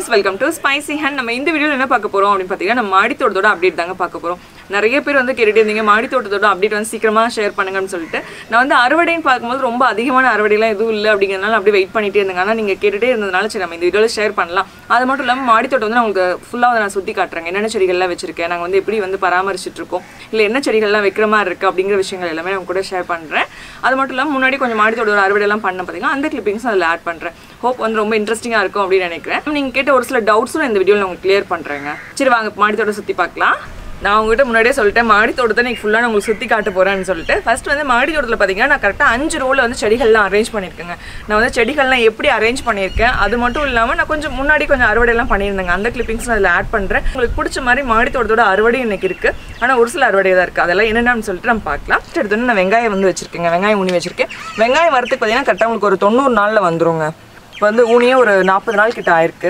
Friends, welcome to spicy hand. நம்ம இந்த வீடியோவில் என்ன பார்க்க போகிறோம் அப்படின்னு பார்த்தீங்கன்னா, நம்ம மாடி தோட்டத்தோட அப்டேட் தாங்க பார்க்க போகிறோம். நிறைய பேர் வந்து கேட்டுகிட்டே இருந்தீங்க, மாடி தோட்டத்தோட அப்டேட் வந்து சீக்கிரமாக ஷேர் பண்ணுங்கன்னு சொல்லிட்டு. நான் வந்து அறுவடைன்னு பார்க்கும்போது ரொம்ப அதிகமான அறுவடைலாம் எதுவும் இல்லை அப்படிங்கிறதுனால அப்படியே வெயிட் பண்ணிகிட்டே இருந்தாங்க. ஆனால் நீங்கள் கேட்டுகிட்டே இருந்ததுனால சரி நம்ம இந்த வீடியோவில் ஷேர் பண்ணலாம். அது மட்டும் இல்லாமல் மாடி தோட்டம் வந்து நான் உங்களுக்கு ஃபுல்லாக வந்து நான் சுற்றி காட்டுறேன். என்னென்ன செடிகள்லாம் வச்சிருக்கேன், நாங்கள் வந்து எப்படி வந்து பராமரிச்சுட்டு இருக்கோம், இல்லை என்ன செடிகள்லாம் வைக்கிற மாதிரி இருக்குது அப்படிங்கிற விஷயங்கள் எல்லாமே நான் கூட ஷேர் பண்ணுறேன். அது மட்டும் இல்லாமல் முன்னாடி கொஞ்சம் மாடி தோட்டத்தோட அறுவடையெல்லாம் பண்ண பார்த்தீங்கன்னா அந்த கிளிப்பிங்ஸும் அதில் ஆட் பண்ணுறேன். ஹோப் வந்து ரொம்ப இன்ட்ரெஸ்டிங்காக இருக்கும் அப்படின்னு நினைக்கிறேன். நீங்கள் கேட்ட ஒரு சில டவுட்ஸும் இந்த வீடியோவில் உங்களுக்கு கிளியர் பண்ணுறேங்க. சரி வாங்க மாடி தோட்டம் சுற்றி பார்க்கலாம். நான் உங்ககிட்ட முன்னாடியே சொல்லிட்டேன், மாடி தோட்டத்தை நீங்கள் ஃபுல்லாக நான் உங்களுக்கு சுற்றி காட்ட போகிறேன்னு சொல்லிட்டு. ஃபஸ்ட் வந்து மாடி தோட்டத்தில் பார்த்தீங்கன்னா நான் கரெக்டாக 5 ரோவில் வந்து செடிகள்லாம் அரேஞ்ச் பண்ணியிருக்கேங்க. நான் வந்து செடிகள்லாம் எப்படி அரேஞ்ச் பண்ணியிருக்கேன், அது மட்டும் இல்லாமல் நான் கொஞ்சம் முன்னாடி கொஞ்சம் அறுவடையெல்லாம் பண்ணியிருந்தேங்க. அந்த கிளிப்பிங்ஸ் நான் அதில் ஆட் பண்ணுறேன். உங்களுக்கு பிடிச்ச மாதிரி மாடி தோட்டத்தோட அறுவடை இன்னைக்கு இருக்குது. ஆனால் ஒரு சில அறுவடை தான் இருக்குது. அதெல்லாம் என்னென்னு சொல்லிட்டு நம்ம பார்க்கலாம். எடுத்தோன்னே நான் வெங்காயம் வந்து வச்சுருக்கேங்க, வெங்காயம் ஊனி வச்சுருக்கேன். வெங்காயம் வரத்துக்கு பார்த்தீங்கன்னா கரெக்டாக உங்களுக்கு ஒரு 90 நாளில் வந்துருங்க. இப்போ வந்து ஊனியே ஒரு 40 நாள் கிட்ட ஆயிருக்கு.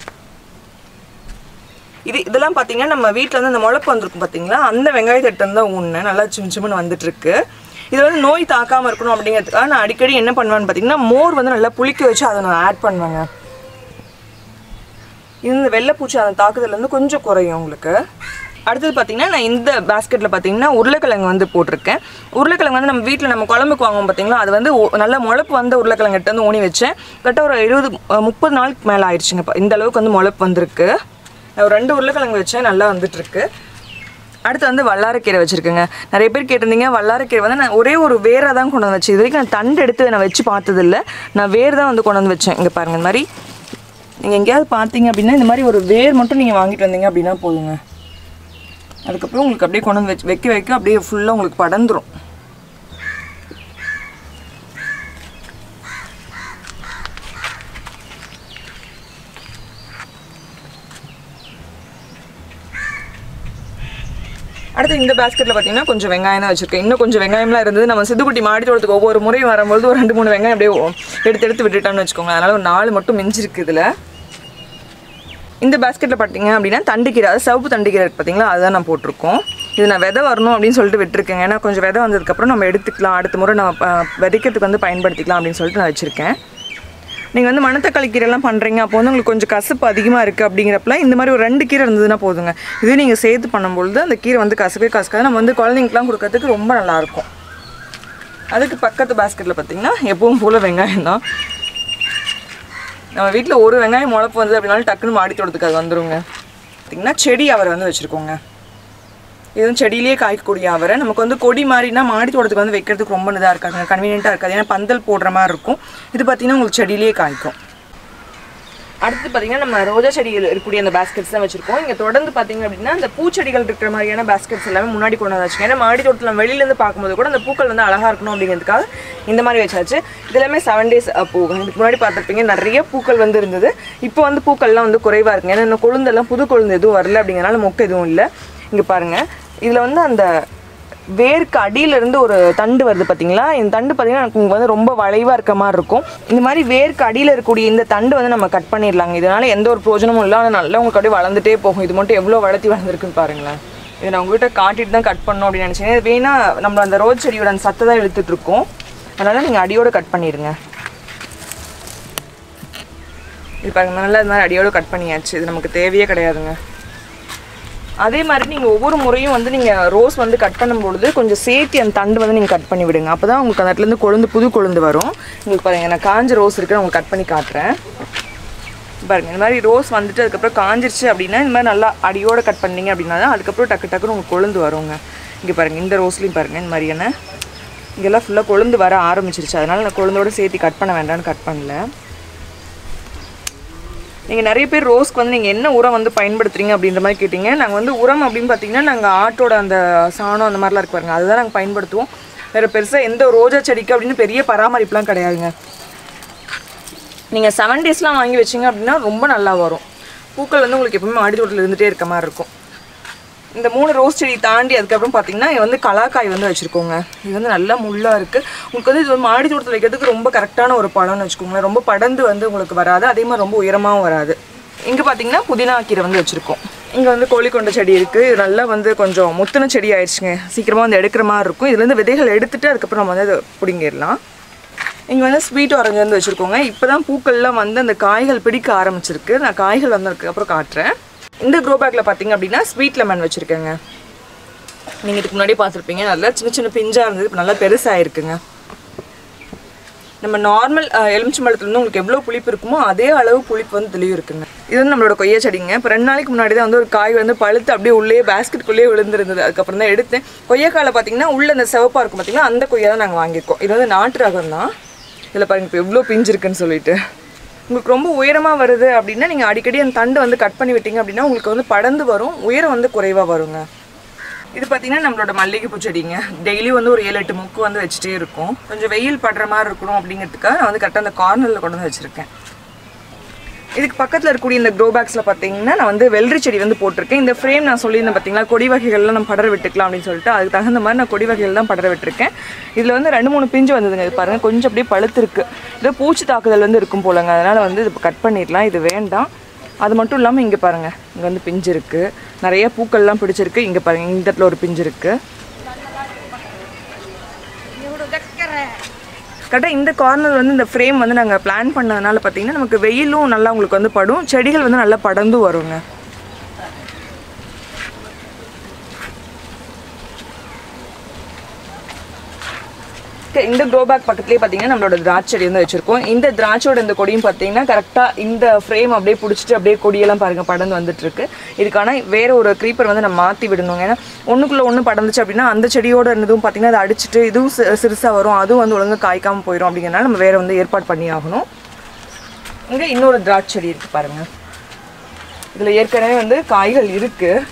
இதெல்லாம் பார்த்தீங்கன்னா நம்ம வீட்டில் வந்து அந்த முளைப்பு வந்திருக்கும் பார்த்தீங்களா, அந்த வெங்காயத்தை எடுத்து தான் ஊன்னேன். நல்லா சிம்னு வந்துட்டுருக்கு. இது வந்து நோய் தாக்காமல் இருக்கணும் அப்படிங்கிறதுக்காக நான் அடிக்கடி என்ன பண்ணுவேன்னு பார்த்தீங்கன்னா, மோர் வந்து நல்லா புளிக்க வச்சு அதை நான் ஆட் பண்ணுவேங்க. இந்த வெள்ளைப்பூச்சி அந்த தாக்குதலேருந்து கொஞ்சம் குறையும் உங்களுக்கு. அடுத்தது பார்த்தீங்கன்னா நான் இந்த பேஸ்கெட்டில் பார்த்தீங்கன்னா உருளைக்கிழங்கு வந்து போட்டிருக்கேன். உருளைக்கிழங்கு வந்து நம்ம வீட்டில் நம்ம குழம்புக்கு வாங்குவோம் பார்த்தீங்களா, அது வந்து நல்லா முளைப்பு வந்து உருளைக்கிழங்கு எடுத்து வந்து ஊனி வச்சேன். கரெக்டாக ஒரு 20-30 நாளுக்கு மேலே ஆயிடுச்சுங்க. இந்த அளவுக்கு வந்து முளைப்பு வந்திருக்கு. ஒரு 2 உருளைக்கிழங்கு வச்சேன், நல்லா வந்துட்டுருக்கு. அடுத்து வந்து வல்லாரக்கீரை வச்சுருக்கேங்க. நிறைய பேர் கேட்டிருந்தீங்க. வல்லாரக்கீரை வந்து நான் ஒரே ஒரு வேரை தான் கொண்டு வந்து வச்சேன். இது வரைக்கும் நான் தண்டு எடுத்து நான் வச்சு பார்த்ததில்லை. நான் வேர் தான் வந்து கொண்டு வந்து வச்சேன். இங்கே பாருங்கள், இந்த மாதிரி நீங்கள் எங்கேயாவது பார்த்தீங்க அப்படின்னா இந்த மாதிரி ஒரு வேர் மட்டும் நீங்கள் வாங்கிட்டு வந்தீங்க அப்படின்னா போதுங்க. அதுக்கப்புறம் உங்களுக்கு அப்படியே கொண்டு வந்து வைக்க அப்படியே ஃபுல்லாக உங்களுக்கு படந்துடும். அடுத்து இந்த பேஸ்கெட்டில் பார்த்தீங்கன்னா கொஞ்சம் வெங்காயம் தான் வச்சுருக்கேன். இன்னும் கொஞ்சம் வெங்காயம்லாம் இருந்தது. நம்ம சித்துக்குட்டி மாடி தோட்டத்துக்கு ஒவ்வொரு முறையும் வரும்போது ஒரு 2-3 வெங்காயம் அப்படியே எடுத்து விட்டுட்டோம்னு வச்சுக்கோங்க. அதனால் ஒரு 4 மட்டும் மிஞ்சிருக்கு இதில். இந்த பேஸ்கெட்டில் பார்த்தீங்க அப்படின்னா தண்டுக்கீரை, அது சிவப்பு தண்டுக்கீரை இருக்குது பார்த்தீங்களா, அதுதான் நான் போட்டிருக்கோம். இது நான் விதை வரணும் அப்படின்னு சொல்லிட்டு விட்டுருக்கேங்க. ஏன்னா கொஞ்சம் விதை வந்ததுக்கப்புறம் நம்ம எடுத்துக்கலாம், அடுத்த முறை நம்ம விதைக்கிறதுக்கு வந்து பயன்படுத்திக்கலாம் அப்படின்னு சொல்லிட்டு நான் வச்சுருக்கேன். நீங்கள் வந்து மணத்தக்காளி கீரைலாம் பண்ணுறீங்க, அப்போ வந்து உங்களுக்கு கொஞ்சம் கசப்பு அதிகமாக இருக்குது அப்படிங்கிறப்பலாம் இந்த மாதிரி ஒரு 2 கீரை இருந்ததுன்னா போதுங்க. இதே நீங்கள் சேர்த்து பண்ணும்பொழுது அந்த கீரை வந்து கசக்காது. நம்ம வந்து குழந்தைங்களுக்குலாம் கொடுக்கறதுக்கு ரொம்ப நல்லாயிருக்கும். அதுக்கு பக்கத்து பேஸ்கெட்டில் பார்த்திங்கன்னா எப்பவும் போல் வெங்காயம் தான். நம்ம வீட்டில் ஒரு வெங்காயம் முளைப்பு வந்தது அப்படின்னாலும் டக்குன்னு மாடி தோட்டத்துக்கு அது வந்துடுங்க. பார்த்திங்கன்னா செடி அவரை வந்து வச்சுருக்கோங்க. இதுவும் செடியிலேயே காய்க்கக்கூடிய அவரை. நமக்கு வந்து கொடி மாதிரினா மாடி தோட்டத்துக்கு வந்து வைக்கிறதுக்கு ரொம்ப இதாக இருக்காதுங்க, கன்வீனியண்ட்டாக இருக்காது. ஏன்னா பந்தல் போடுற மாதிரி இருக்கும். இது பார்த்திங்கன்னா உங்களுக்கு செடியிலேயே காய்க்கும். அடுத்து பார்த்திங்கன்னா நம்ம ரோஜா செடிகள் இருக்கக்கூடிய அந்த பேஸ்கெட்ஸ் தான் வச்சுருக்கோம். இங்கே தொடர்ந்து பார்த்திங்க அப்படின்னா அந்த பூச்செடிகள் இருக்கிற மாதிரியான பேஸ்கெட்ஸ் எல்லாமே முன்னாடி கொண்டு வந்து வச்சுக்கோங்க. ஏன்னா மாடி தோட்டத்தில் வெளியிலேருந்து பார்க்கும்போது கூட அந்த பூக்கள் வந்து அழகாக இருக்கணும் அப்படிங்கிறதுக்காக இந்த மாதிரி வச்சாச்சு. இது எல்லாமே 7 days பூ. இதுக்கு முன்னாடி பார்த்துருப்பீங்க நிறைய பூக்கள் வந்து இருந்தது. இப்போ வந்து பூக்கள்லாம் வந்து குறைவாக இருக்குங்க. ஏன்னா இன்னும் கொழுந்தெல்லாம் புது கொழுந்து எதுவும் வரல அப்படிங்கிறனால மொக்க எதுவும் இல்லை. இங்கே பாருங்கள், இதில் வந்து அந்த வேருக்கு அடியிலேருந்து ஒரு தண்டு வருது பார்த்தீங்களா. இந்த தண்டு பார்த்தீங்கன்னா எனக்கு வந்து ரொம்ப வளைவாக இருக்க மாதிரி இருக்கும். இந்த மாதிரி வேருக்கு அடியில் இருக்கக்கூடிய இந்த தண்டு வந்து நம்ம கட் பண்ணிடலாங்க. இதனால் எந்த ஒரு பிரயோஜனமும் இல்லை. ஆனால் நல்லா உங்களுக்கு அப்படியே வளர்ந்துட்டே போகும். இது மட்டும் எவ்வளோ வளர்ந்துருக்குன்னு பாருங்களேன். இதை நான் உங்கள்கிட்ட காட்டிட்டு தான் கட் பண்ணணும் அப்படின்னு நினச்சேன். இது வேணா நம்ம அந்த ரோஸ் செடியோட அந்த சத்தை தான் எடுத்துகிட்ருக்கோம். அதனால் நீங்கள் அடியோடு கட் பண்ணிடுங்க. இது பாருங்கள், நல்லா இது மாதிரி அடியோடு கட் பண்ணியாச்சு. இது நமக்கு தேவையே கிடையாதுங்க. அதே மாதிரி நீங்கள் ஒவ்வொரு முறையும் வந்து நீங்கள் ரோஸ் வந்து கட் பண்ணும்பொழுது கொஞ்சம் சேர்த்து அந்த தண்டு வந்து நீங்கள் கட் பண்ணி விடுங்க. அப்போ தான் உங்களுக்கு அந்த இடத்துலேருந்து புது கொழுந்து வரும். உங்களுக்கு பாருங்கள், நான் காஞ்ச ரோஸ் இருக்குது, உங்களுக்கு கட் பண்ணி காட்டுறேன் பாருங்கள். இந்த மாதிரி ரோஸ் வந்துட்டு அதுக்கப்புறம் காஞ்சிருச்சு அப்படின்னா இந்த மாதிரி நல்லா அடியோடு கட் பண்ணிங்க அப்படின்னா தான் அதுக்கப்புறம் டக்குன்னு உங்களுக்கு கொழுந்து வருங்க. இங்கே பாருங்கள், இந்த ரோஸ்லேயும் பாருங்கள் இந்த மாதிரியான இங்கெல்லாம் ஃபுல்லாக கொழுந்து வர ஆரம்பிச்சிருச்சு. அதனால் நான் கொழுந்தோடு சேர்த்து கட் பண்ண வேண்டாம்னு கட் பண்ணல. நீங்கள் நிறைய பேர் ரோஸ்க்கு வந்து நீங்கள் என்ன உரம் வந்து பயன்படுத்துறீங்க அப்படின்ற மாதிரி கேட்டிங்க. நாங்கள் வந்து உரம் அப்படின்னு பார்த்தீங்கன்னா நாங்கள் ஆட்டோட அந்த சாணம் அந்த மாதிரிலாம் இருக்கு பாருங்கள், அதுதான் நாங்கள் பயன்படுத்துவோம். வேறு பெருசாக எந்த ரோஜா செடிக்கு அப்படின்னு பெரிய பராமரிப்புலாம் கிடையாதுங்க. நீங்கள் 7 daysலாம் வாங்கி வச்சிங்க அப்படின்னா ரொம்ப நல்லா வரும். பூக்கள் வந்து உங்களுக்கு எப்பவுமே மாடி தோட்டத்தில் இருந்துகிட்டே இருக்க மாதிரி இருக்கும். இந்த 3 ரோஸ் செடி தாண்டி அதுக்கப்புறம் பார்த்தீங்கன்னா இது வந்து கலாக்காய் வந்து வச்சுருக்கோங்க. இது வந்து நல்லா முள்ளாக இருக்குது. உங்களுக்கு வந்து இது வந்து மாடி தோட்டத்தில் வைக்கிறதுக்கு ரொம்ப கரெக்டான ஒரு பழம்னு வச்சுக்கோங்களேன். ரொம்ப படர்ந்து வந்து உங்களுக்கு வராது, அதே மாதிரி ரொம்ப உயரமாகவும் வராது. இங்கே பார்த்தீங்கன்னா புதினா கீரை வந்து வச்சுருக்கோம். இங்கே வந்து கோழிக்கொண்ட செடி இருக்குது. இது நல்லா வந்து கொஞ்சம் முத்தின செடி ஆயிடுச்சுங்க. சீக்கிரமாக வந்து எடுக்கிற மாதிரி இருக்கும். இதுலேருந்து விதைகள் எடுத்துகிட்டு அதுக்கப்புறம் நம்ம வந்து அதை பிடிங்கிடலாம். இங்கே வந்து ஸ்வீட் ஆரஞ்சு வந்து வச்சுருக்கோங்க. இப்போ தான் பூக்கள்லாம் வந்து அந்த காய்கள் பிடிக்க ஆரம்பிச்சிருக்கு. நான் காய்கள் வந்ததுக்கு அப்புறம் காட்டுறேன். இந்த க்ரோ பேக்கில் பார்த்தீங்க அப்படின்னா ஸ்வீட் லெமன் வச்சுருக்கேங்க. நீங்கள் இதுக்கு முன்னாடி பார்த்துருப்பீங்க. நல்லா சின்ன சின்ன பிஞ்சாக இருந்தது, இப்போ நல்லா பெருசாகிருக்குங்க. நம்ம நார்மல் எலுமிச்சம்பழத்துலேருந்து உங்களுக்கு எவ்வளோ புளிப்பு இருக்குமோ அதே அளவு புளிப்பு வந்து இதுலேயும் இருக்குங்க. இது வந்து நம்மளோட கொய்யா செடிங்க. இப்போ 2 நாளைக்கு முன்னாடி தான் வந்து ஒரு காய் வந்து பழுத்து அப்படியே உள்ளே பேஸ்கெட்குள்ளேயே விழுந்துருந்தது. அதுக்கப்புறம் தான் எடுத்தேன். கொய்யாக்காயில் பார்த்தீங்கன்னா உள்ள அந்த சிவப்பாக இருக்கும் பார்த்தீங்கன்னா, அந்த கொய்யா தான் நாங்கள் வாங்கியிருக்கோம். இது வந்து நாட்டு ரகம் தான். இதில் பாருங்கள் இப்போ எவ்வளோ பிஞ்சு இருக்குன்னு சொல்லிட்டு. உங்களுக்கு ரொம்ப உயரமாக வருது அப்படின்னா நீங்கள் அடிக்கடி அந்த தண்டு வந்து கட் பண்ணி விட்டீங்க அப்படின்னா உங்களுக்கு வந்து படர்ந்து வரும், உயரம் வந்து குறைவாக வருங்க. இது பார்த்தீங்கன்னா நம்மளோட மல்லிகைப்பூ செடிங்க. டெய்லி வந்து ஒரு 7-8 முக்கு வந்து வச்சுட்டே இருக்கும். கொஞ்சம் வெயில் படுற மாதிரி இருக்கணும் அப்படிங்கிறதுக்காக நான் வந்து கரெக்டாக அந்த கார்னரில் கொண்டு வந்து வச்சுருக்கேன். இதுக்கு பக்கத்தில் இருக்கக்கூடிய இந்த க்ரோ பேக்ஸில் பார்த்தீங்கன்னா நான் வந்து வெள்ளரி செடி வந்து போட்டிருக்கேன். இந்த ஃப்ரேம் நான் சொல்லியிருந்தேன் பார்த்தீங்களா, கொடி வகைகள்லாம் நம்ம படர விட்டுக்கலாம் அப்படின்னு சொல்லிட்டு அதுக்கு தகுந்த மாதிரி நான் கொடி வகைகள் தான் படர விட்டுருக்கேன். இதில் வந்து 2-3 பிஞ்சு வந்ததுங்க. இது பாருங்கள் கொஞ்சம் அப்படியே பழுத்துருக்கு. இது பூச்சி தாக்குதல் வந்து இருக்கும் போலங்க. அதனால் வந்து இது கட் பண்ணிடலாம், இது வேண்டாம். அது மட்டும் இல்லாமல் இங்கே பாருங்கள், இங்கே வந்து பிஞ்சு இருக்குது, நிறைய பூக்கள்லாம் பிடிச்சிருக்கு. இங்கே பாருங்கள், இந்த இடத்துல ஒரு பிஞ்சு இருக்குது. கரெக்டாக இந்த கார்னர் வந்து இந்த ஃப்ரேம் வந்து நாங்கள் பிளான் பண்ணதுனால பார்த்தீங்கன்னா நமக்கு வெயிலும் நல்லா உங்களுக்கு வந்து படும், செடிகள் வந்து நல்லா படர்ந்து வருங்க. இந்த க்ரோ பேக் பக்கத்துலேயே பார்த்தீங்கன்னா நம்மளோட திராட்சை செடி வந்து வச்சுருக்கோம். இந்த திராட்சையோட இந்த கொடியும் பார்த்தீங்கன்னா கரெக்டாக இந்த ஃப்ரேம் அப்படியே பிடிச்சிட்டு அப்படியே கொடியெல்லாம் பாருங்கள் படர்ந்து வந்துட்டுருக்கு. இதுக்கான வேறு ஒரு க்ரீப்பர் வந்து நம்ம மாற்றி விடணுங்க. ஏன்னா ஒன்றுக்குள்ளே ஒன்று படர்ந்துச்சு அப்படின்னா அந்த செடியோட இருந்ததும் பார்த்தீங்கன்னா அதை அடிச்சுட்டு இதுவும் சிறுசாக வரும், அதுவும் வந்து ஒழுங்காக காய்க்காமல் போயிடும். அப்படிங்கிறனால நம்ம வேறு வந்து ஏற்பாடு பண்ணி ஆகணும். இங்கே இன்னொரு திராட்சை செடி இருக்குது பாருங்கள். இதில் ஏற்கனவே வந்து காய்கள் இருக்குது.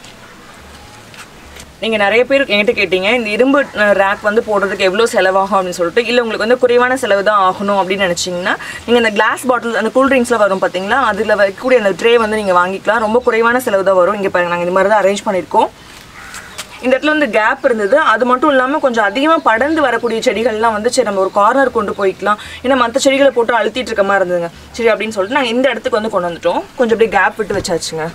நீங்கள் நிறைய பேர் என்கிட்ட கேட்டீங்க இந்த இரும்பு ரேக் வந்து போடுறதுக்கு எவ்வளோ செலவாகும் அப்படின்னு சொல்லிட்டு. இல்லை உங்களுக்கு வந்து குறைவான செலவு தான் ஆகணும் அப்படின்னு நினச்சிங்கன்னா நீங்கள் இந்த கிளாஸ் பாட்டில் அந்த கூல்ட்ரிங்க்ஸ்லாம் வரும் பார்த்தீங்களா, அதில் வைக்கக்கூடிய அந்த ட்ரே வந்து நீங்கள் வாங்கிக்கலாம். ரொம்ப குறைவான செலவு தான் வரும். இங்கே பாருங்கள், நாங்கள் இந்த மாதிரி தான் அரேஞ்ச் பண்ணியிருக்கோம். இந்த இடத்துல வந்து கேப் இருந்தது. அது மட்டும் இல்லாமல் கொஞ்சம் அதிகமாக படர்ந்து வரக்கூடிய செடிகள்லாம் வந்து சரி நம்ம ஒரு கார்னர் கொண்டு போய்க்கலாம், ஏன்னா மற்ற செடிகளை போட்டு அழுத்திட்டு இருக்க மாதிரி இருந்ததுங்க. சரி அப்படின்னு சொல்லிட்டு நாங்கள் இந்த இடத்துக்கு வந்து கொண்டு வந்துட்டோம். கொஞ்சம் அப்படியே கேப் விட்டு வச்சாச்சுங்க.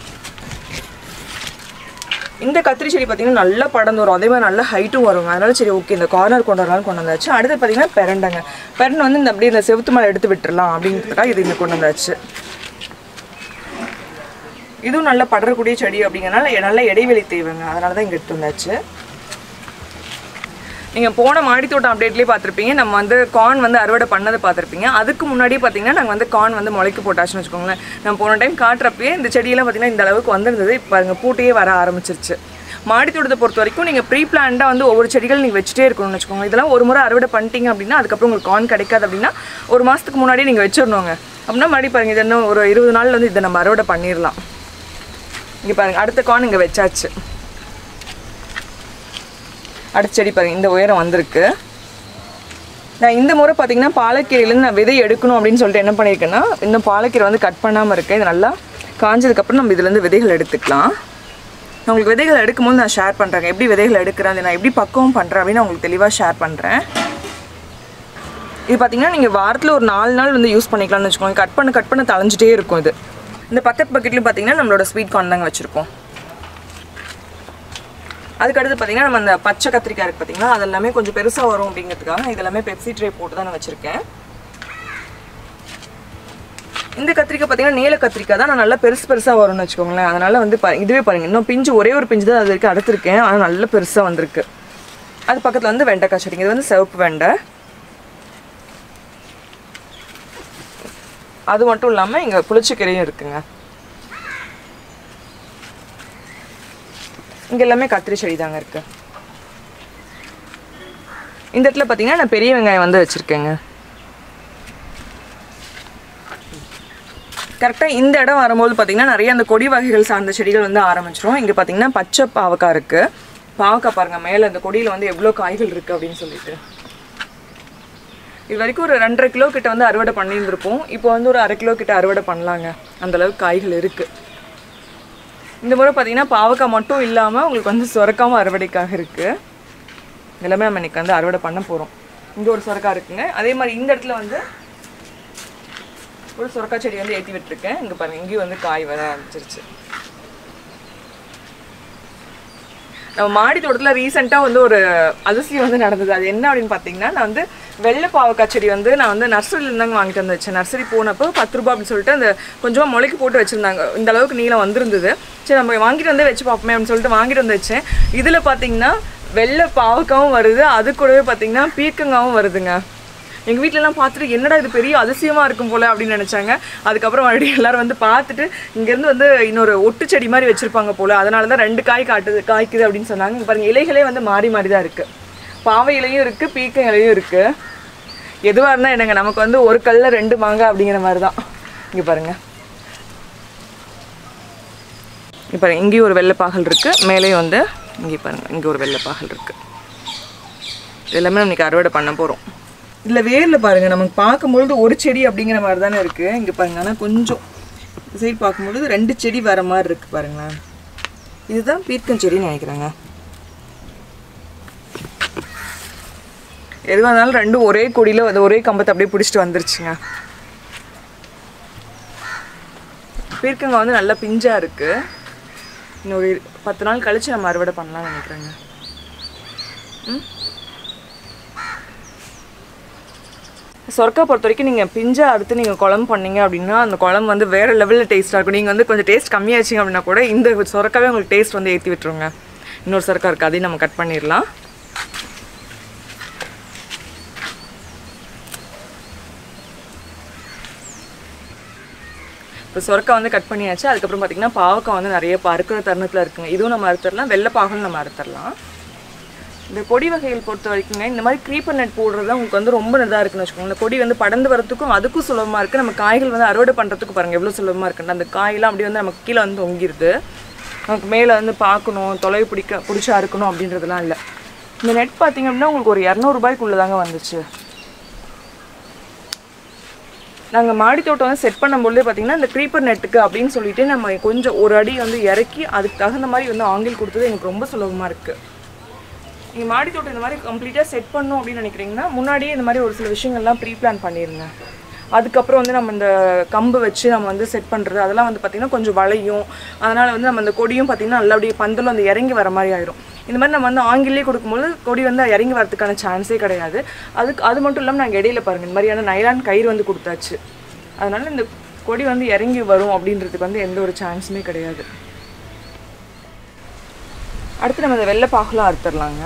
இந்த கத்திரி செடி பார்த்தீங்கன்னா நல்லா படர்ந்து வரும், அதே மாதிரி நல்லா ஹைட்டும் வருங்க. அதனால சரி ஓகே இந்த கார்னர் கொண்டு வரலாம்னு கொண்டு வந்தாச்சு. அடுத்து பார்த்தீங்கன்னா பெரண்டைங்க. பெரண்டை வந்து இந்த அப்படியே இந்த செவுத்து மேலே எடுத்து விட்டுடலாம் அப்படிங்கிறதுக்காக இது இங்கே கொண்டு வந்தாச்சு. இதுவும் நல்லா படரக்கூடிய செடி அப்படிங்கிறனால நல்ல இடைவெளி தேவைங்க, அதனால தான் இங்கே எடுத்து வந்தாச்சு. நீங்கள் போன மாடித்தோட்டம் அப்டேட்லேயே பார்த்துருப்பீங்க, நம்ம வந்து கார்ன் வந்து அறுவடை பண்ணதை பார்த்துருப்பீங்க. அதுக்கு முன்னாடியே பார்த்தீங்கன்னா நாங்கள் வந்து கார்ன் வந்து முளைக்கு போட்டாச்சுன்னு வச்சுக்கோங்களேன். நம்ம போன டைம் காட்டுறப்பயே இந்த செடியெல்லாம் பார்த்தீங்கன்னா இந்த அளவுக்கு வந்துருந்தது. இப்போ பாருங்கள் பூட்டையே வர ஆரம்பிச்சிருச்சு. மாடித்தோட்டத்தை பொறுத்த வரைக்கும் நீங்கள் ப்ரீ பிளான்டாக வந்து ஒவ்வொரு செடிகள் நீங்கள் வச்சுட்டே இருக்கணும்னு வச்சுக்கோங்க. இதெல்லாம் ஒரு முறை அறுவடை பண்ணிட்டீங்க அப்படின்னா அதுக்கப்புறம் உங்களுக்கு கார்ன் கிடைக்காது அப்படின்னா ஒரு மாதத்துக்கு முன்னாடியே நீங்கள் வச்சிடணுங்க. அப்படின்னா மறுபடியும் பாருங்கள், இது இன்னும் ஒரு 20 நாளில் வந்து இதை நம்ம அறுவடை பண்ணிடலாம். இங்கே பாருங்கள், அடுத்த கார்ன் இங்கே வச்சாச்சு. அடுத்த செடி பாருங்கள், இந்த உயரம் வந்திருக்கு. நான் இந்த முறை பார்த்தீங்கன்னா பாலக்கீரையிலேருந்து நான் விதை எடுக்கணும் அப்படின்னு சொல்லிட்டு என்ன பண்ணியிருக்கேன்னா, இன்னும் பாலக்கீரை வந்து கட் பண்ணாமல் இருக்கேன். இது நல்லா காஞ்சதுக்கப்புறம் நம்ம இதுலேருந்து விதைகள் எடுத்துக்கலாம். நான் உங்களுக்கு விதைகள் எடுக்கும்போது நான் ஷேர் பண்ணுறேன், எப்படி விதைகள் எடுக்கிறேன், நான் எப்படி பக்குவம் பண்ணுறேன் அப்படின்னு உங்களுக்கு தெளிவாக ஷேர் பண்ணுறேன். இது பார்த்தீங்கன்னா நீங்கள் வாரத்தில் ஒரு 4 நாள் வந்து யூஸ் பண்ணிக்கலாம்னு வச்சுக்கோங்க. கட் பண்ண தளைஞ்சிட்டே இருக்கும். இது இந்த பக்கத்து பக்கெட்லையும் பார்த்தீங்கன்னா நம்மளோட ஸ்வீட் கார்ன் தாங்க வச்சுருக்கோம். அதுக்கடுத்து பார்த்தீங்கன்னா நம்ம அந்த பச்சை கத்திரிக்காய் இருக்குது பார்த்தீங்கன்னா, அது எல்லாமே கொஞ்சம் பெருசாக வரும் அப்படிங்கிறதுக்காக இதெல்லாமே பெப்சி ட்ரே போட்டு தான் நான் வச்சுருக்கேன். இந்த கத்திரிக்காய் பார்த்தீங்கன்னா நீல கத்திரிக்காய் தான், நான் நல்லா பெருசாக வரும்னு வச்சுக்கோங்களேன். அதனால் வந்து இதுவே பாருங்கள், இன்னும் பிஞ்சு ஒரே ஒரு பிஞ்சு தான் அது வரைக்கும் அடுத்திருக்கேன், ஆனால் நல்லா பெருசாக வந்திருக்கு. அது பக்கத்தில் வந்து வெண்டைக்காய் செடிங்க. இது வந்து சிவப்பு வெண்டை. அது மட்டும் இல்லாமல் இங்கே புளிச்சக்கீரையும் இருக்குங்க. இங்கே எல்லாமே கத்திரி செடி தாங்க இருக்குது. இந்த இடத்துல பார்த்தீங்கன்னா நான் பெரிய வெங்காயம் வந்து வச்சுருக்கேங்க. கரெக்டாக இந்த இடம் வரும்போது பார்த்தீங்கன்னா நிறைய அந்த கொடி வகைகள் சார்ந்த செடிகள் வந்து ஆரம்பிச்சிடும். இங்கே பார்த்தீங்கன்னா பச்சை பாவக்காய் இருக்குது. பாவக்காய் பாருங்கள், மேலே அந்த கொடியில் வந்து எவ்வளோ காய்கள் இருக்குது அப்படின்னு சொல்லிட்டு. இது வரைக்கும் ஒரு 2.5 கிலோ கிட்ட வந்து அறுவடை பண்ணியிருந்திருப்போம். இப்போ வந்து ஒரு 1/2 கிலோ கிட்ட அறுவடை பண்ணலாங்க, அந்தளவுக்கு காய்கள் இருக்குது. இந்த முறை பார்த்தீங்கன்னா பாவக்காய் மட்டும் இல்லாமல் உங்களுக்கு வந்து சுரக்காவும் அறுவடைக்காக இருக்குது. எல்லாமே நம்ம இன்றைக்கி வந்து அறுவடை பண்ண போகிறோம். இங்கே ஒரு சுரக்காய் இருக்குங்க. அதே மாதிரி இந்த இடத்துல வந்து ஒரு சுரக்காய் செடி வந்து ஏற்றி விட்டுருக்கேன். இங்கே பாருங்கள், இங்கேயும் வந்து காய் வர ஆரம்பிச்சிருச்சு. நம்ம மாடி தோட்டத்தில் ரீசெண்டாக வந்து ஒரு அதிசயம் வந்து நடந்தது. அது என்ன அப்படின்னு பார்த்தீங்கன்னா, நான் வந்து வெள்ளை பாவக்காய் செடி வந்து நான் வந்து நர்சரியில தாங்க வாங்கிட்டு வந்து வச்சேன். நர்சரி போனப்போ 10 ரூபாய் அப்படின்னு சொல்லிட்டு அந்த கொஞ்சமாக முளைக்கு போட்டு வச்சுருந்தாங்க. இந்த அளவுக்கு நீளம் வந்திருந்தது. சரி நம்ம வாங்கிட்டு வந்து வச்சு பார்ப்போமே அப்படின்னு சொல்லிட்டு வாங்கிட்டு வந்து வச்சேன். இதில் பார்த்தீங்கன்னா வெள்ளை பாவக்காவும் வருது, அது கூடவே பார்த்தீங்கன்னா பீர்க்கங்காவும் வருதுங்க. எங்கள் வீட்டிலலாம் பார்த்துட்டு என்னடா இது பெரிய அதிசயமாக இருக்கும் போல் அப்படின்னு நினச்சாங்க. அதுக்கப்புறம் மறுபடியும் எல்லோரும் வந்து பார்த்துட்டு இங்கேருந்து வந்து இன்னொரு ஒட்டு செடி மாதிரி வச்சுருப்பாங்க போல், அதனால தான் 2 காய் காய்க்குது அப்படின்னு சொன்னாங்க. இங்கே பாருங்கள் இலைகளே வந்து மாறி மாறி தான் இருக்குது. பாவை இலையும் இருக்குது, பீர்க்கங்க இலையும் இருக்குது. எதுவாக இருந்தால் என்னங்க நமக்கு வந்து ஒரு கல்லில் 2 மாங்காய் அப்படிங்கிற மாதிரி தான். இங்கே பாருங்கள், இங்கே பாருங்கள் இங்கேயும் ஒரு வெள்ளைப்பாகல் இருக்குது, மேலேயும் வந்து இங்கே பாருங்கள் இங்கே ஒரு வெள்ளைப்பாகல் இருக்குது. எல்லாமே நம்ம இன்றைக்கி அறுவடை பண்ண போகிறோம். இதில் வேரில் பாருங்கள் நமக்கு பார்க்கும்பொழுது ஒரு செடி அப்படிங்கிற மாதிரி தானே இருக்குது. இங்கே பாருங்கள் ஆனால் கொஞ்சம் சைடு பார்க்கும்பொழுது 2 செடி வர மாதிரி இருக்குது பாருங்களேன். இதுதான் பீர்க்கன் செடின்னு நினைக்கிறேங்க. எதுவாக இருந்தாலும் 2 ஒரே கொடியில் அது ஒரே கம்பத்தை அப்படியே பிடிச்சிட்டு வந்துருச்சுங்க. பீர்க்கங்காய் வந்து நல்லா பிஞ்சாக இருக்குது. இன்னொரு 10 நாள் கழித்து நம்ம அறுவடை பண்ணலாம்னு நினைக்கிறேங்க. சொரக்காய் பொறுத்த வரைக்கும் நீங்கள் பிஞ்சா அறுத்து நீங்கள் குழம்பு பண்ணீங்க அப்படின்னா அந்த குழம்பு வந்து வேறு லெவலில் டேஸ்ட்டாக இருக்கும். நீங்கள் வந்து கொஞ்சம் டேஸ்ட் கம்மியாச்சிங்க அப்படின்னா கூட இந்த சொரக்காவே உங்களுக்கு டேஸ்ட் வந்து ஏற்றி விட்டுருங்க. இன்னொரு சொரக்காய் இருக்குது, அதையும் நம்ம கட் பண்ணிடலாம். இப்போ சொரக்காய் வந்து கட் பண்ணியாச்சு. அதுக்கப்புறம் பார்த்திங்கன்னா பாவக்காய் வந்து நிறைய அறுக்கிற தருணத்தில் இருக்குங்க. இதுவும் நம்ம அறுத்துடலாம், வெள்ளை பாகலும் நம்ம அறுத்துடலாம். இந்த கொடி வகைகள் பொறுத்த வரைக்குங்க இந்த மாதிரி க்ரீப்பர் நெட் போடுறது உங்களுக்கு வந்து ரொம்ப இதாக இருக்குன்னு வச்சுக்கோங்க. இந்த கொடி வந்து படர்ந்து வரத்துக்கும் அதுக்கும் சுலபமாக இருக்குது. நம்ம காய்கள் வந்து அறுவடை பண்ணுறதுக்கு பாருங்கள் எவ்வளோ சுலபமாக இருக்குன்னு. அந்த காயெல்லாம் அப்படி வந்து நமக்கு கீழே வந்து தொங்கிடுது. நமக்கு மேலே வந்து பார்க்கணும், தொலைவு பிடிச்சி அறுக்கணும் அப்படின்றதுலாம் இல்லை. இந்த நெட் பார்த்திங்க அப்படின்னா உங்களுக்கு ஒரு 200 ரூபாய்க்குள்ளே தாங்க வந்துச்சு. நாங்கள் மாடி தோட்டம் வந்து செட் பண்ணும்போதே பார்த்திங்கன்னா இந்த க்ரீப்பர் நெட்டுக்கு அப்படின்னு சொல்லிட்டு நம்ம கொஞ்சம் ஒரு அடி வந்து இறக்கி அதுக்கு தகுந்த மாதிரி வந்து ஆங்கில் கொடுத்தது எனக்கு ரொம்ப சுலபமாக இருக்குது. நீங்கள் மாடி தோட்டம் இந்த மாதிரி கம்ப்ளீட்டாக செட் பண்ணணும் அப்படின்னு நினைக்கிறீங்கன்னா முன்னாடியே இந்த மாதிரி ஒரு சில விஷயங்கள்லாம் ப்ரீ பிளான் பண்ணிடுங்க. அதுக்கப்புறம் வந்து நம்ம இந்த கம்பு வச்சு நம்ம வந்து செட் பண்ணுறது அதெல்லாம் வந்து பார்த்திங்கன்னா கொஞ்சம் வளையும். அதனால் வந்து நம்ம அந்த கொடியும் பார்த்திங்கன்னா நல்லபடியே பந்தலும் அந்த இறங்கி வர மாதிரி ஆயிரும். இந்த மாதிரி நம்ம வந்து ஆங்கிலே கொடுக்கும்போது கொடி வந்து இறங்கி வரதுக்கான சான்ஸே கிடையாது. அது மட்டும் இல்லாமல் நாங்கள் இடையில பாருங்கள் இந்த மாதிரியான நைலான் கயிறு வந்து கொடுத்தாச்சு. அதனால் இந்த கொடி வந்து இறங்கி வரும் அப்படின்றதுக்கு வந்து எந்த ஒரு சான்ஸுமே கிடையாது. அடுத்து நம்ம இந்த வெள்ளை பாகலாம் அறுத்துடலாங்க.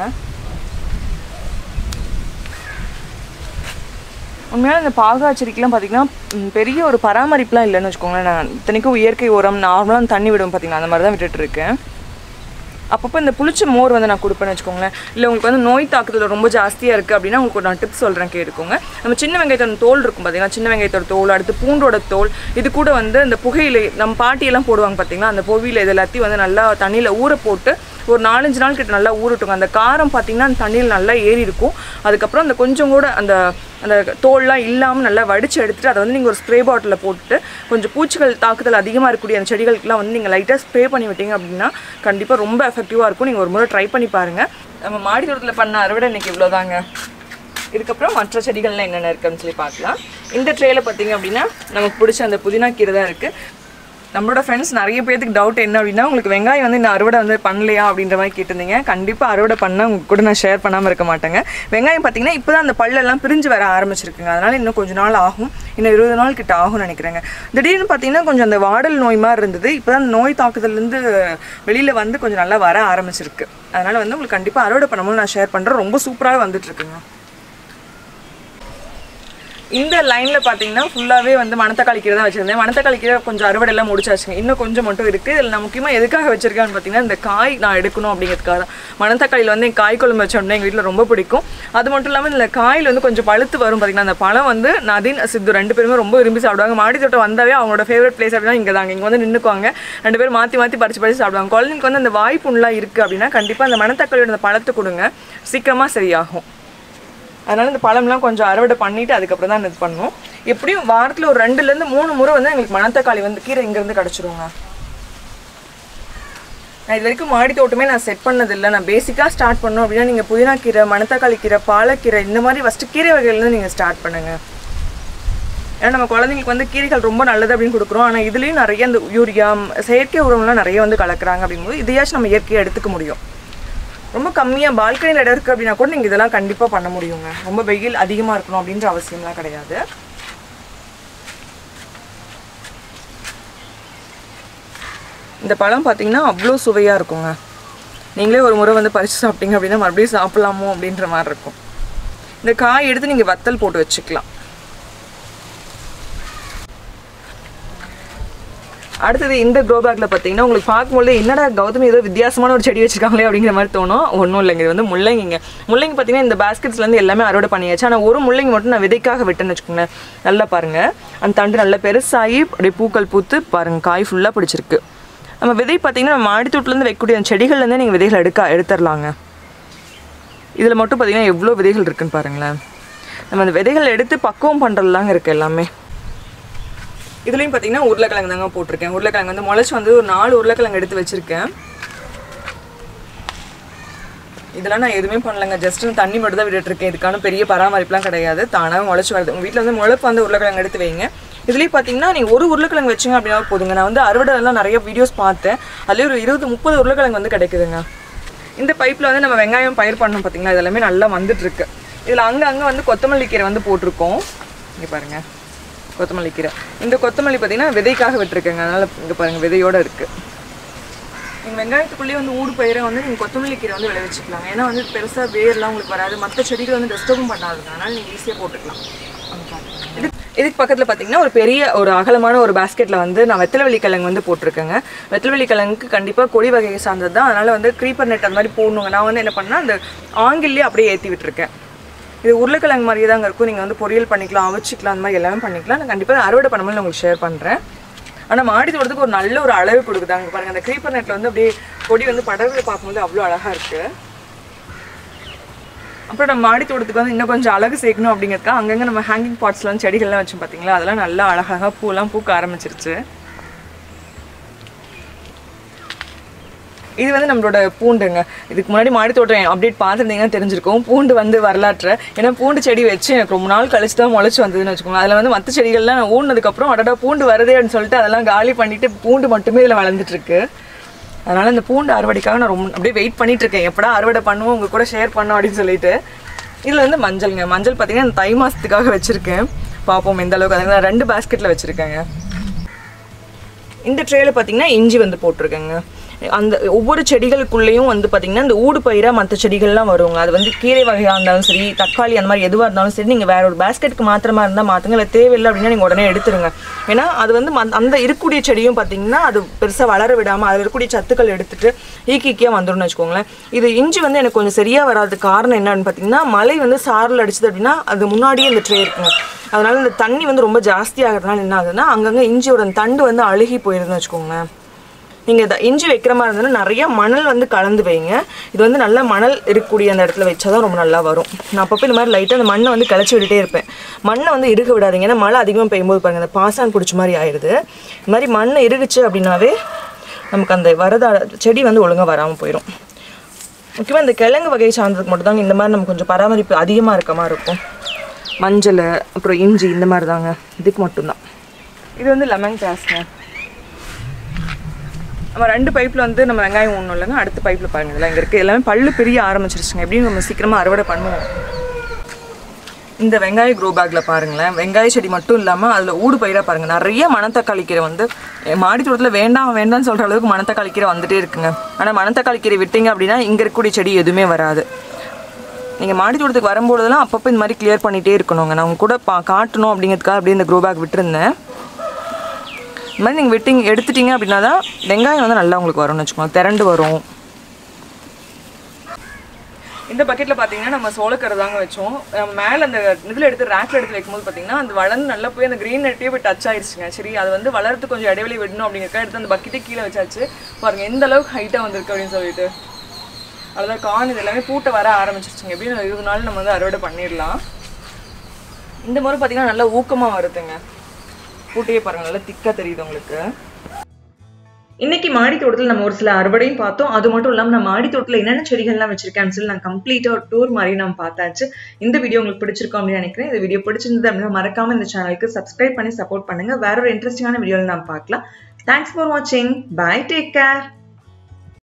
உண்மையான இந்த பாகா செடிக்கெலாம் பார்த்திங்கன்னா பெரிய ஒரு பராமரிப்புலாம் இல்லைன்னு வச்சுக்கோங்களேன். நான் இத்தனைக்கும் இயற்கை உரம் நார்மலாக தண்ணி விடும் பார்த்திங்கன்னா அந்த மாதிரி தான் விட்டுட்டுருக்கேன். அப்பப்போ இந்த புளிச்ச மோர் வந்து நான் கொடுப்பேன்னு வச்சுக்கோங்களேன். இல்லை உங்களுக்கு வந்து நோய் தாக்குதல் ரொம்ப ஜாஸ்தியாக இருக்குது அப்படின்னா உங்களுக்கு நான் டிப்ஸ் சொல்கிறேன் கேட்டுக்கோங்க. நம்ம சின்ன வெங்காயத்தோட தோல் இருக்கும் பார்த்திங்கன்னா, சின்ன வெங்காயத்தோட தோல், அடுத்து பூண்டோட தோல், இது கூட வந்து இந்த புகையிலை நம்ம பாட்டியெல்லாம் போடுவாங்க பார்த்திங்கன்னா, அந்த புகையிலை இது எல்லாத்தையும் வந்து நல்லா தண்ணியில் ஊற போட்டு ஒரு 4-5 நாள் கிட்ட நல்லா ஊறட்டுங்க. அந்த காரம் பார்த்திங்கன்னா அந்த தண்ணியில் நல்லா ஏறி இருக்கும். அதுக்கப்புறம் அந்த கொஞ்சம் கூட அந்த அந்த தோல்லாம் இல்லாமல் நல்லா வடித்து எடுத்துகிட்டு அதை வந்து நீங்கள் ஒரு ஸ்ப்ரே பாட்டிலில் போட்டு கொஞ்சம் பூச்சிகள் தாக்குதல் அதிகமாக இருக்கக்கூடிய அந்த செடிகளுக்கெலாம் வந்து நீங்கள் லைட்டாக ஸ்ப்ரே பண்ணி விட்டீங்க அப்படின்னா கண்டிப்பாக ரொம்ப எஃபெக்டிவாக இருக்கும். நீங்கள் ஒரு முறை ட்ரை பண்ணி பாருங்கள். நம்ம மாடி தோட்டத்தில் பண்ண அறுவடை இன்றைக்கி இவ்வளோதாங்க. இதுக்கப்புறம் மற்ற செடிகள்லாம் என்னென்ன இருக்குன்னு சொல்லி பார்க்கலாம். இந்த ட்ரேயில் பார்த்திங்க அப்படின்னா நமக்கு பிடிச்ச அந்த புதினா கீரை தான் இருக்குது. நம்மளோட ஃப்ரெண்ட்ஸ் நிறைய பேருக்கு டவுட் என்ன அப்படின்னா உங்களுக்கு வெங்காயம் வந்து இந்த அறுவடை வந்து பண்ணலையா அப்படின்ற மாதிரி கேட்டிருந்தீங்க. கண்டிப்பாக அறுவடை பண்ணால் உங்களுக்கு கூட நான் ஷேர் பண்ணாமல் இருக்க மாட்டேங்க. வெங்காயம் பார்த்திங்கன்னா இப்போ தான் அந்த பல்லெல்லாம் பிரிஞ்சு வர ஆரம்பிச்சிருக்குங்க. அதனால் இன்னும் கொஞ்சம் நாள் ஆகும், இன்னும் 20 நாள் கிட்ட ஆகும்னு நினைக்கிறேங்க. திடீர்னு பார்த்திங்கன்னா கொஞ்சம் அந்த வாடல் நோய் மாதிரி இருந்தது. இப்போ தான் அந்த நோய் தாக்குதலேருந்து வெளியில் வந்து கொஞ்சம் நல்லா வர ஆரம்பிச்சிருக்கு. அதனால் வந்து உங்களுக்கு கண்டிப்பாக அறுவடை பண்ணும்போது நான் ஷேர் பண்ணுறேன். ரொம்ப சூப்பராக வந்துட்டுருக்குங்க. இந்த லைனில் பார்த்தீங்கன்னா ஃபுல்லாகவே வந்து மணத்தக்காளி கீரை தான் வச்சுருந்தேன். மணத்தக்காளி கீரை கொஞ்சம் அறுவடையெல்லாம் முடிச்சாச்சுங்க. இன்னும் கொஞ்சம் மட்டும் இருக்குது. இதில் நான் முக்கியமாக எதுக்காக வச்சுருக்கேன்னு பார்த்தீங்கன்னா இந்த காய் நான் எடுக்கணும் அப்படிங்கிறதுக்காக தான். மணத்தக்காளியில் வந்து என் காய் குழம்பு வச்சோம்னா எங்கள் வீட்டில் ரொம்ப பிடிக்கும். அது மட்டும் இல்லாமல் இந்த காயில் வந்து கொஞ்சம் பழுத்து வரும் பார்த்திங்கன்னா. அந்த பழம் வந்து நதீன் சித்து 2 பேருமே ரொம்ப விரும்பி சாப்பிடுவாங்க. மாடி தோட்டம் வந்தாவே அவங்களோட ஃபேவரட் பிளேஸ் அப்படின்னா இங்கே தாங்க. இங்கே வந்து நின்றுக்குவாங்க, 2 பேரும் மாற்றி பறிச்சு சாப்பிடுவாங்க. குழந்தைங்களுக்கு வந்து அந்த வாய்ப்புண்ணெலாம் இருக்குது அப்படின்னா கண்டிப்பாக அந்த மணத்தக்காளியோட அந்த பழத்தை கொடுங்க, சீக்கிரமாக சரியாகும். அதனால் இந்த பழம்லாம் கொஞ்சம் அறுவடை பண்ணிவிட்டு அதுக்கப்புறம் தான் இது பண்ணணும். எப்படியும் வாரத்தில் ஒரு 2-3 முறை வந்து எங்களுக்கு மணத்தக்காளி வந்து கீரை இங்கேருந்து கிடச்சிருங்க. நான் இது வரைக்கும் மாடி தோட்டமே நான் செட் பண்ணதில்லை. நான் பேசிக்காக ஸ்டார்ட் பண்ணோம் அப்படின்னா நீங்கள் புதினா கீரை, மணத்தக்காளி கீரை, பாலக்கீரை இந்த மாதிரி ஃபஸ்ட்டு கீரை வகையிலேருந்து நீங்கள் ஸ்டார்ட் பண்ணுங்கள். ஏன்னா நம்ம குழந்தைங்களுக்கு வந்து கீரைகள் ரொம்ப நல்லது அப்படின்னு கொடுக்குறோம். ஆனால் இதுலேயும் நிறைய இந்த யூரியா செயற்கை உரம்லாம் நிறைய வந்து கலக்குறாங்க அப்படிங்கும்போது இதையாச்சும் நம்ம இயற்கையாக எடுத்துக்க முடியும். ரொம்ப கம்மியாக பால்கனியில் இடம் இருக்குது அப்படின்னா கூட நீங்கள் இதெல்லாம் கண்டிப்பாக பண்ண முடியுங்க. ரொம்ப வெயில் அதிகமாக இருக்கணும் அப்படின்ற அவசியம்லாம் கிடையாது. இந்த பழம் பார்த்தீங்கன்னா அவ்வளோ சுவையாக இருக்குங்க. நீங்களே ஒரு முறை வந்து பறித்து சாப்பிட்டீங்க அப்படின்னா மறுபடியும் சாப்பிட்லாமோ அப்படின்ற மாதிரி இருக்கும். இந்த காய் எடுத்து நீங்கள் வத்தல் போட்டு வச்சுக்கலாம். அடுத்தது இந்த க்ரோ பேக்கில் பார்த்தீங்கன்னா உங்களுக்கு பார்க்கும்போது என்னடா கௌதமி ஏதோ வித்தியாசமான ஒரு செடி வச்சுருக்காங்களே அப்படிங்கிற மாதிரி தோணும். ஒன்றும் இல்லைங்க, இது வந்து முள்ளங்கிங்க. முள்ளங்கி பார்த்தீங்கன்னா இந்த பேஸ்கெட்ஸ்லேருந்து எல்லாமே அறுவடை பண்ணியாச்சு. ஆனால் ஒரு முள்ளங்கி மட்டும் நான் விதைக்காக விட்டேன்னு வச்சுக்கோங்களேன். நல்லா பாருங்கள், அந்த தண்டு நல்லா பெருசாகி அப்படியே பூக்கள் பூத்து பாருங்கள், காய் ஃபுல்லாக பிடிச்சிருக்கு. நம்ம விதை பார்த்தீங்கன்னா நம்ம மாடித்தோட்டிலேருந்து வைக்கக்கூடிய அந்த செடிகள்லேருந்தே நீங்கள் விதைகள் எடுத்துடலாங்க. இதில் மட்டும் பார்த்தீங்கன்னா எவ்வளோ விதைகள் இருக்குதுன்னு பாருங்களேன். நம்ம அந்த விதைகள் எடுத்து பக்குவம் பண்ணுறதுலாங்க இருக்குது எல்லாமே. இதுலேயும் பார்த்தீங்கன்னா உருளைக்கிழங்கு தாங்க போட்டிருக்கேன். உருளைக்கிழங்கு வந்து முளைச்சி வந்து ஒரு 4 உருளைக்கிழங்கு எடுத்து வச்சுருக்கேன். இதெல்லாம் நான் எதுவுமே பண்ணலைங்க, ஜஸ்ட் தண்ணி மட்டும் தான் விட்டுருக்கேன். இதுக்கான பெரிய பராமரிப்புலாம் கிடையாது, தானாக முளைச்சி வருது. உங்கள் வீட்டில் வந்து முளைப்பு வந்து உருளைக்கிழங்கு எடுத்து வைங்க. இதுலேயும் பார்த்தீங்கன்னா நீங்கள் ஒரு உருளைக்கிழங்கு வச்சிங்க அப்படின்னா போதுங்க. நான் வந்து அறுவடைலாம் நிறைய வீடியோஸ் பார்த்தேன், அதுலேயே ஒரு 20-30 உருளைக்கிழங்கு வந்து கிடைக்குதுங்க. இந்த பைப்பில் வந்து நம்ம வெங்காயம் பயிர் பண்ணோம் பார்த்தீங்களா, இதெல்லாமே நல்லா வந்துட்டுருக்கு. இதில் அங்கங்கே வந்து கொத்தமல்லி கீரை வந்து போட்டிருக்கோம். இங்கே பாருங்கள், கொத்தமல்லி கீரை. இந்த கொத்தமல்லி பார்த்தீங்கன்னா விதைக்காக விட்டுருக்கேங்க, அதனால் இங்கே பாருங்கள் விதையோடு இருக்குது. நீங்கள் வெங்காயத்துக்குள்ளேயே வந்து ஊடு பயிரை வந்து நீங்கள் கொத்தமல்லி கீரை வந்து விளைவிச்சிக்கலாம். ஏன்னா வந்து பெருசாக வேர்லாம் உங்களுக்கு வராது, மற்ற செடிகள் வந்து டிஸ்டர்பும் பண்ணாதுங்க, அதனால் நீங்கள் ஈஸியாக போட்டுக்கலாம். இதுக்கு பக்கத்தில் பார்த்தீங்கன்னா ஒரு அகலமான ஒரு பேஸ்கெட்டில் வந்து நான் வெத்தலைவள்ளி கிழங்கு வந்து போட்டிருக்கேங்க. வெத்தலைவள்ளி கிழங்குக்கு கண்டிப்பாக கொடி வகையை சார்ந்தது தான், அதனால் வந்து க்ரீப்பர் நெட் அந்த மாதிரி போடணுங்க. நான் வந்து என்ன பண்ணேன், அந்த ஆங்கிள்லேயே அப்படியே ஏற்றி விட்டுருக்கேன். இது உருளைக்கிழங்கு மாதிரியே தாங்க இருக்கும். நீங்கள் வந்து பொரியல் பண்ணிக்கலாம், அவிச்சிக்கலாம், அந்த மாதிரி எல்லாமே பண்ணிக்கலாம். நான் கண்டிப்பாக அறுவடை பண்ணும்போது நான் உங்களுக்கு ஷேர் பண்ணுறேன். ஆனால் மாடி தோட்டத்துக்கு ஒரு நல்ல ஒரு அளவு கொடுக்குதாங்க பாருங்கள். அந்த க்ரீப்பர் நெட்டில் வந்து அப்படியே கொடி வந்து படகுல பார்க்கும்போது அவ்வளோ அழகாக இருக்குது. அப்புறம் நம்ம மாடி தோட்டத்துக்கு வந்து இன்னும் கொஞ்சம் அழகு சேர்க்கணும் அப்படிங்கிறதுக்காக அங்கங்கே நம்ம ஹேங்கிங் பாட்ஸ்லாம் செடிகள்லாம் வச்சோம் பார்த்தீங்களா, அதெல்லாம் நல்லா அழகாக பூலாம் பூக்க ஆரம்பிச்சிருச்சு. இது வந்து நம்மளோட பூண்டுங்க. இதுக்கு முன்னாடி மாடி தோட்டம் அப்டேட் பார்த்துருந்தீங்கன்னா தெரிஞ்சிருக்கும் பூண்டு வந்து வரலாற்று. ஏன்னா பூண்டு செடி வச்சு எனக்கு ரொம்ப நாள் கழிச்சு தான் முளைச்சி வந்ததுன்னு வச்சுக்கோங்க. அதில் வந்து மற்ற செடிகள்லாம் நான் ஊனதுக்கப்புறம் அடடா பூண்டு வருதே அப்படின்னு சொல்லிட்டு அதெல்லாம் காலி பண்ணிவிட்டு பூண்டு மட்டுமே இதில் வளர்ந்துட்டுருக்கு. அதனால் இந்த பூண்டு அறுவடைக்காக நான் ரொம்ப அப்படியே வெயிட் பண்ணிகிட்ருக்கேன், எப்படா அறுவடை பண்ணுவோம் உங்கள் கூட ஷேர் பண்ணோம் அப்படின்னு சொல்லிட்டு. இதில் வந்து மஞ்சள்ங்க. மஞ்சள் பார்த்திங்கன்னா இந்த தை மாதத்துக்காக வச்சுருக்கேன், பார்ப்போம் எந்த அளவுக்கு. அதுக்கு நான் 2 பேஸ்கெட்டில் வச்சுருக்கேங்க. இந்த ட்ரேயில் பார்த்திங்கன்னா இஞ்சி வந்து போட்டிருக்கேங்க. அந்த ஒவ்வொரு செடிகளுக்குள்ளேயும் வந்து பார்த்திங்கன்னா இந்த ஊடு பயிராக மற்ற செடிகள்லாம் வருவாங்க. அது வந்து கீரை வகையாக இருந்தாலும் சரி, தக்காளி அந்த மாதிரி எதுவாக இருந்தாலும் சரி, நீங்கள் வேறு ஒரு பேஸ்கெட்டுக்கு மாத்திரமா இருந்தால் மாற்றுங்க, இல்லை தேவையில்லை அப்படின்னா நீங்கள் உடனே எடுத்துருங்க. ஏன்னா அது வந்து அந்த இருக்கக்கூடிய செடியும் பார்த்திங்கன்னா அது பெருசாக வளர விடாமல் அதில் இருக்கக்கூடிய சத்துக்கள் எடுத்துகிட்டு ஈக்கியாக வந்துடும்னு வச்சுக்கோங்களேன். இது இஞ்சி வந்து எனக்கு கொஞ்சம் சரியாக வராது. காரணம் என்னன்னு பார்த்திங்கன்னா மழை வந்து சாரில் அடிச்சது அப்படின்னா அது முன்னாடியே இந்த ட்ரே இருக்குங்க. அதனால் இந்த தண்ணி வந்து ரொம்ப ஜாஸ்தி ஆகிறதுனால என்ன ஆகுதுன்னா அங்கங்கே இஞ்சியோட தண்டு வந்து அழுகி போயிருதுன்னு வச்சுக்கோங்களேன். நீங்கள் இஞ்சி வைக்கிற மாதிரி இருந்ததுன்னா நிறையா மணல் வந்து கலந்து வைங்க. இது வந்து நல்லா மணல் இருக்கக்கூடிய அந்த இடத்துல வச்சா தான் ரொம்ப நல்லா வரும். நான் அப்பப்போ இந்த மாதிரி லைட்டாக அந்த மண்ணை வந்து கிளச்சி விட்டுட்டே இருப்பேன். மண்ணை வந்து இறுக விடாதீங்க, ஏன்னா மழை அதிகமாக பெய்யும்போது பாருங்கள் அந்த பாசான் பிடிச்ச மாதிரி ஆயிடுது. இது மாதிரி மண் இறுகுச்சு அப்படின்னாவே நமக்கு அந்த செடி வந்து ஒழுங்காக வராமல் போயிடும். முக்கியமாக இந்த கிழங்கு வகையை சார்ந்ததுக்கு மட்டும் தாங்க இந்த மாதிரி நமக்கு கொஞ்சம் பராமரிப்பு அதிகமாக இருக்க மாதிரி இருக்கும். மஞ்சள் அப்புறம் இஞ்சி இந்த மாதிரி தாங்க, இதுக்கு மட்டும்தான். இது வந்து லெமன் கிராஸ்ங்க. நம்ம 2 பைப்பில் வந்து நம்ம வெங்காயம் ஒன்றும் இல்லைங்க. அடுத்த பைப்பில் பாருங்கள் இதெல்லாம் இங்கே இருக்குது, எல்லாமே பல்லு பெரிய ஆரம்பிச்சிருச்சுங்க. எப்படியும் நம்ம சீக்கிரமாக அறுவடை பண்ணுவோம். இந்த வெங்காய க்ரோ பேக்கில் பாருங்களேன், வெங்காய செடி மட்டும் இல்லாமல் அதில் ஊடு பயிராக பாருங்கள் நிறைய மணத்தக்காளி கீரை வந்து மாடி தோட்டத்தில் வேண்டாம்னு சொல்கிற அளவுக்கு மணத்தக்காளி கீரை வந்துகிட்டே இருக்குங்க. ஆனால் மணத்தக்காளி கீரை விட்டீங்க அப்படின்னா இங்கே இருக்கக்கூடிய செடி எதுவுமே வராது. நீங்கள் மாடி தோட்டத்துக்கு வரும்போதெல்லாம் அப்பப்போ இந்த மாதிரி கிளியர் பண்ணிகிட்டே இருக்கணுங்க. நான் உங்க கூட காட்டணும் அப்படிங்கிறதுக்காக அப்படியே இந்த க்ரோ பேக் விட்டுருந்தேன். இந்த மாதிரி நீங்கள் எடுத்துட்டீங்க அப்படின்னா தான் வெங்காயம் வந்து நல்லா உங்களுக்கு வரும்னு வச்சுக்கோங்க, திரண்டு வரும். இந்த பக்கெட்டில் பார்த்தீங்கன்னா நம்ம சோளக்கரை தாங்க வச்சோம். மேலே அந்த இதில் எடுத்து ரேக்கில் எடுத்து வைக்கும்போது பார்த்தீங்கன்னா அந்த வளர்ந்து நல்லா போய் அந்த க்ரீன் நெட்டையே போய் டச் ஆயிடுச்சுங்க. சரி அது வந்து வளர்த்து கொஞ்சம் இடைவெளி விடணும் அப்படிங்கிறக்க எடுத்து அந்த பக்கெட்டே கீழே வச்சாச்சு. பாருங்கள் எந்த அளவுக்கு ஹைட்டாக வந்திருக்கு அப்படின்னு சொல்லிட்டு. அதுதான் கான் இது எல்லாமே பூட்டை வர ஆரம்பிச்சிருச்சுங்க. எப்படியும் 20 நாள் நம்ம வந்து அறுவடை பண்ணிடலாம். இந்த முறை பார்த்தீங்கன்னா நல்லா ஊக்கமாக வருதுங்க. பூட்டையே பாருங்கள் நல்லா திக்காக தெரியுது உங்களுக்கு. இன்னைக்கு மாடி தோட்டத்தில் நம்ம ஒரு சில அறுவடையும் பார்த்தோம். அது மட்டும் இல்லாமல் நம்ம மாடி தோட்டத்தில் என்னென்ன செடிகள்லாம் வச்சிருக்கேன்னு சொல்லி நான் கம்ப்ளீட்டாக ஒரு டூர் மாதிரி நம்ம பார்த்தாச்சு. இந்த வீடியோ உங்களுக்கு பிடிச்சிருக்கோம் அப்படின்னு நினைக்கிறேன். இந்த வீடியோ பிடிச்சிருந்தது அப்படின்னா மறக்காம இந்த சேனலுக்கு சப்ஸ்கிரைப் பண்ணி சப்போர்ட் பண்ணுங்க. வேற ஒரு இன்ட்ரெஸ்டிங்கான வீடியோவில் நம்ம பார்க்கலாம். தேங்க்ஸ் ஃபார் வாட்சிங். Bye, take care.